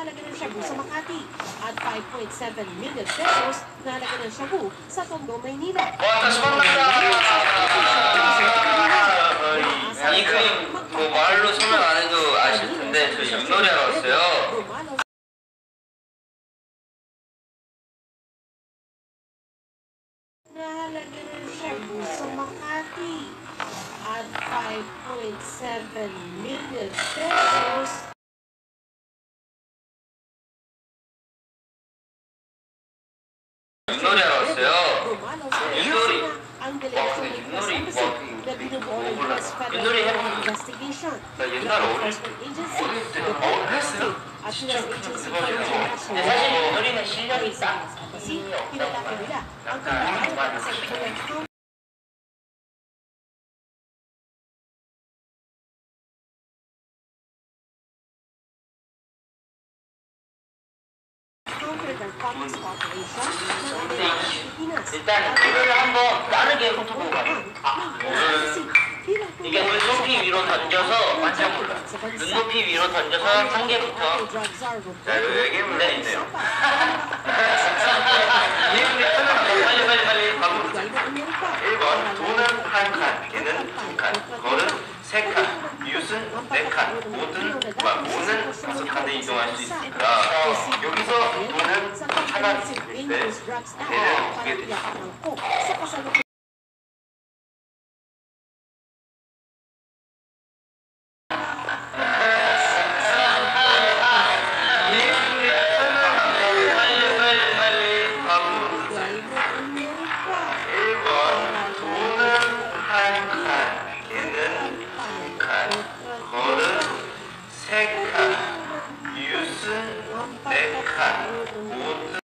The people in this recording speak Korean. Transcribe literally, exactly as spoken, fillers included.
halaga ng shabu sa Makati at five point seven million pesos na halaga ng shabu sa Tondo, Maynila. 이 그림 뭐 말로 설명 안 해도 아실 텐데 저 윷놀이 하러 왔어요. Nahalaga ng shabu sa Makati at five point seven million pesos. 윷놀이 하러 왔어요. 윷놀이. Ang delegasyon ng U S Embassy na binubuo ng U S Federal Investigation, 나 옛날 어릴 Enforcement Agency, Department of State, at U S Agency for International 사실 윷놀이는 실력이 Embassy. Pinalaki nila ang kanilang sa Counter Narcotics Corporation ng Pilipinas. 일단 이거를 한번 빠르게 훑어보고 가요. 아, 이게 눈높이 위로 던져서 완전 몰라. 눈높이 위로 던져서 한 개부터. 자, 여기 문제 있네요. 빨리 빨리 빨리 가봅시다. 일 번 돈은 한 칸, 개는 두 칸, 거는 세 칸, 윷은 네 칸, 오든 오는 다섯 칸에 이동할 수 있으니까 여기서 돈은 하나 있을 때 개는 두 개 되죠. 세 칸, 윷은 네 칸, 오든